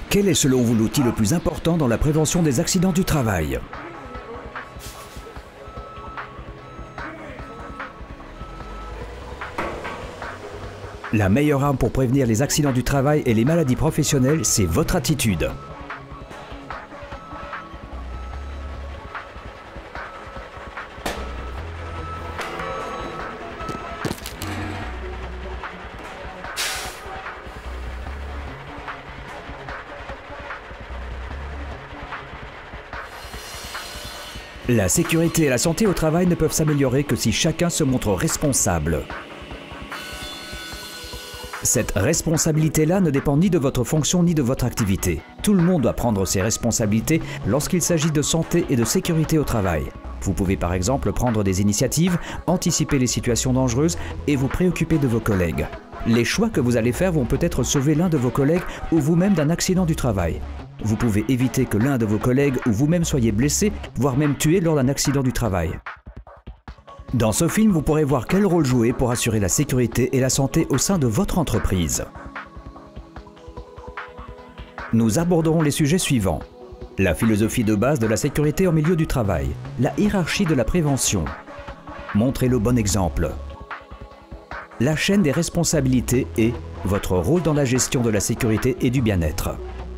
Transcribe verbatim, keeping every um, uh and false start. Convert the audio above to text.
Quel est selon vous l'outil le plus important dans la prévention des accidents du travail? La meilleure arme pour prévenir les accidents du travail et les maladies professionnelles, c'est votre attitude. La sécurité et la santé au travail ne peuvent s'améliorer que si chacun se montre responsable. Cette responsabilité-là ne dépend ni de votre fonction ni de votre activité. Tout le monde doit prendre ses responsabilités lorsqu'il s'agit de santé et de sécurité au travail. Vous pouvez par exemple prendre des initiatives, anticiper les situations dangereuses et vous préoccuper de vos collègues. Les choix que vous allez faire vont peut-être sauver l'un de vos collègues ou vous-même d'un accident du travail. Vous pouvez éviter que l'un de vos collègues ou vous-même soyez blessé, voire même tué lors d'un accident du travail. Dans ce film, vous pourrez voir quel rôle jouer pour assurer la sécurité et la santé au sein de votre entreprise. Nous aborderons les sujets suivants. La philosophie de base de la sécurité en milieu du travail, la hiérarchie de la prévention, montrer le bon exemple, la chaîne des responsabilités et votre rôle dans la gestion de la sécurité et du bien-être.